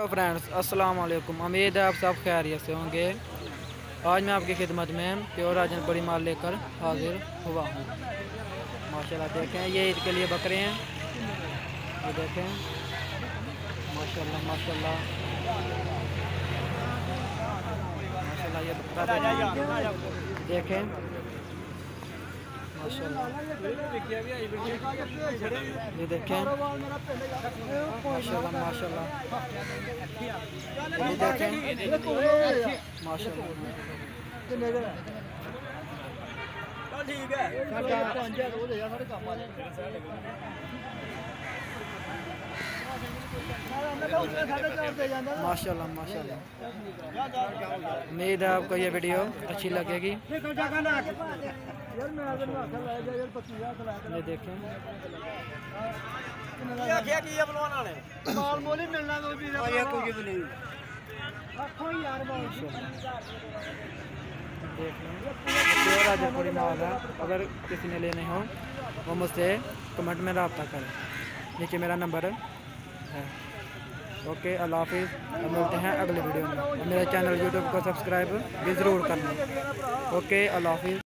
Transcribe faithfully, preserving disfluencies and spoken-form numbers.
Hello friends, अस्सलाम वालेकुम। उम्मीद है आप सब खैरियत से होंगे। आज मैं आपकी खिदमत में प्योर राजन बड़ी माल लेकर हाजिर हुआ हूँ। माशाल्लाह देखें, ये ईद के लिए बकरे हैं। ये देखें, माशाल्लाह माशाल्लाह माशाल्लाह ये बकरा देखें, माशाल्लाह ये देखें, माशाल्लाह माशाल्लाह ये देखें, माशाल्लाह माशाल्लाह माशाल्लाह। उम्मीद है आपको ये वीडियो अच्छी लगेगी। ये देखें, राजापुरी माल है। अगर किसी ने लेने हो वो मुझसे कमेंट में रब्ता करें, नीचे मेरा नंबर है। ओके, अल्लाह हाफिज़। मिलते हैं अगले वीडियो में। मेरे चैनल यूट्यूब को सब्सक्राइब भी ज़रूर करना। ओके, अल्लाह हाफिज़।